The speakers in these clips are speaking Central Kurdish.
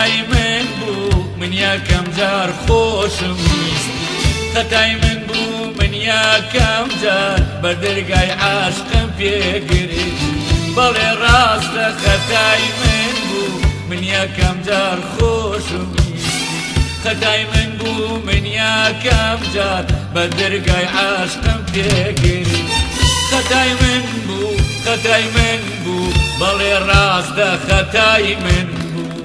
خەتای من بوو من یەکەم جار خۆشم ویست خەتای من بوو من یەکەم جار بە دەرگای عاشقم پێگرت بەڵێ ڕاستە خەتای من بوو من یەکەم جار خۆشم ویست خەتای من بوو من یەکەم جار بە دەرگای عاشقم پێگرت خەتای من بوو خەتای من بوو بەڵێ ڕاستە خەتای من بوو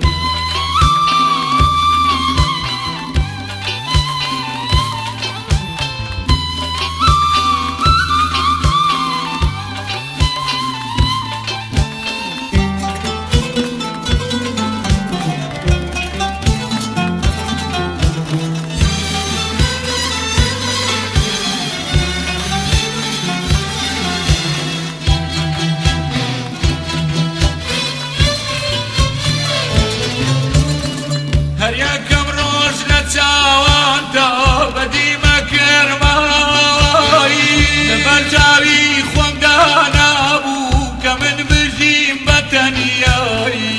هەر یەکەم ڕۆژ لە چاواندا بەدیمە کەرمایی لەبەر چاوی خۆمدا نابوو کە من بژیم بە تەنیایی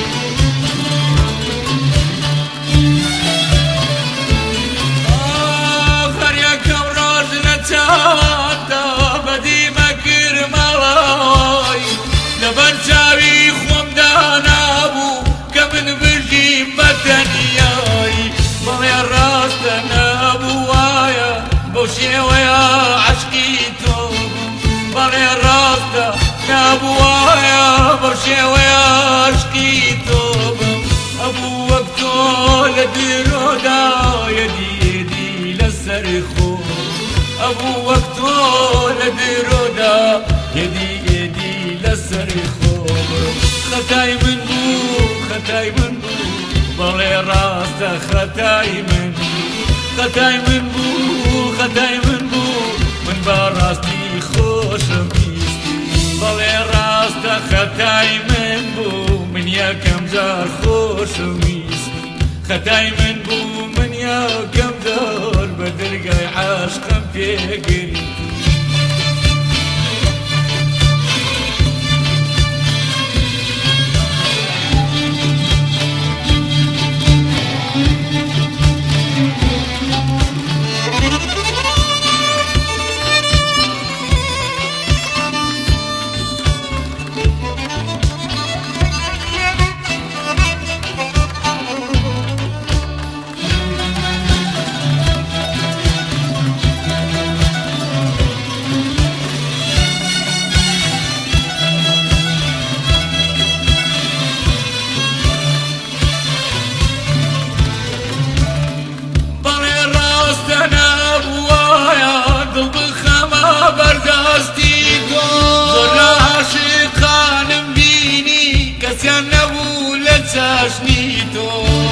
هەر یەکەم ڕۆژ لە چاواندا بەدیمە کەرمایی لەبەر چاوی خۆمدا نابوو کە من بژیم بە تەنیایی بەڵێ ڕاستە نەبووایە بەو شێوەیە عەشقی تۆ بوو بەڵێ ڕاستە نەبووایە بەو شێوەیە عەشقی تۆ بوو ئەبوو وەک تۆ لە درۆدا یەدی لەسەر خۆ ئەبوو وەک تۆ لە درۆدا یەدی لەسەر خۆ خەتای من بوو خەتای من بوو بەڵێ ڕاستە خەتای من خەتای من بوو خەتای من بوو من بەڕاستی خۆشم ویستی بەڵێ ڕاستە خەتای من بوو من یەکەم جار خۆشم ویستی خەتای من بوو من یەکەم جار بە دەرگای عاشقم پێگرت کەسیان نەبوو لە چاشنی تۆ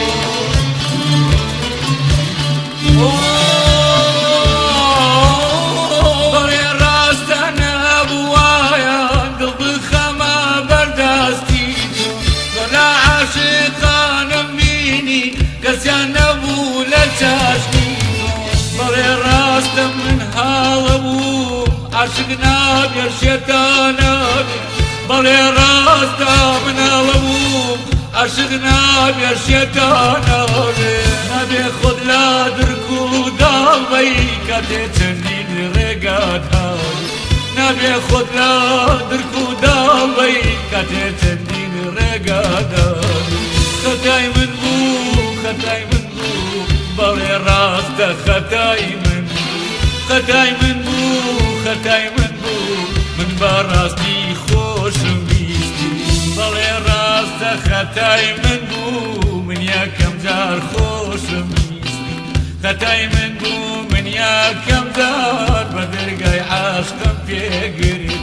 بەڵێ ڕاستە نەبووایە دڵ بخەمە بەردەستی تۆ زۆر لە عاشقانم بینی کەسیان نەبوو لە چاشنی تۆ بەڵێ ڕاستە من هاڵە بووم عاشق نابێ شێتان نابێ بەڵێ ڕاستە مناڵە بووم عاشق نابێ شێتان نابێ نابێ خۆت لە درک و داڵبەی کاتێ چەندین ڕێگات هاوێ نابێ خۆت لە درک و داڵبەی کاتێ چەندین ڕێگات هاوێ خەتای من بوو خەتای من بوو بەڵێ ڕاستە خەتای من بوو خەتای من بوو خەتای من بوو من بەڕاستی خۆشم ویستی بەڵێ ڕاستە خەتای من بوو من یەکەم جار خۆشم ویستی خەتای من بوو من یەکەم جار بە دەرگای عاشقم پێگرتی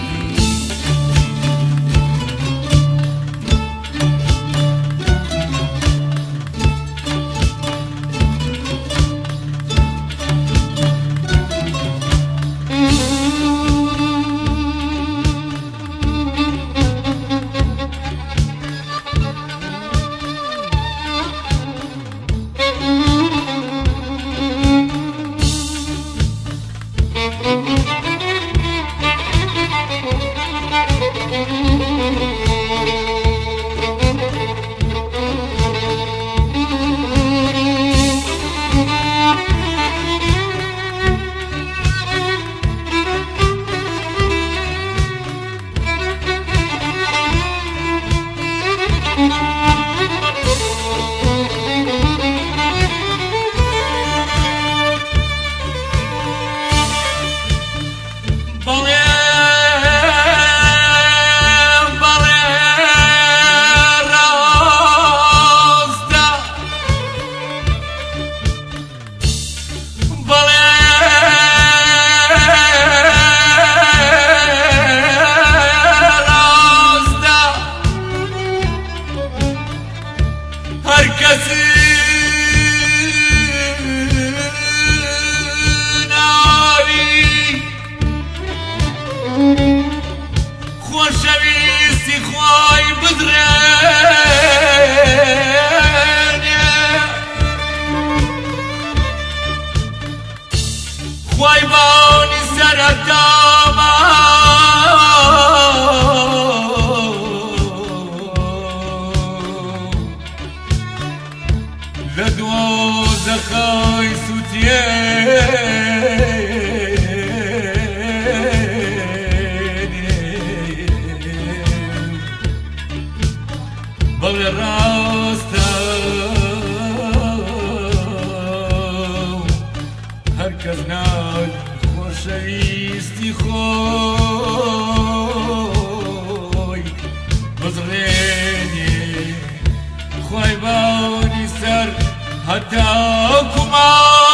هەر کەسی ناوی خۆشەویستی خوای بدرێنێ خوای باونی سەرەتاما لە دۆزەخەی سووتێنێ بەڵێ ڕاستە هەر کەس ناوی خۆشەویستی خۆی بزڕێنێ خوای باونی سەر هەتاکوما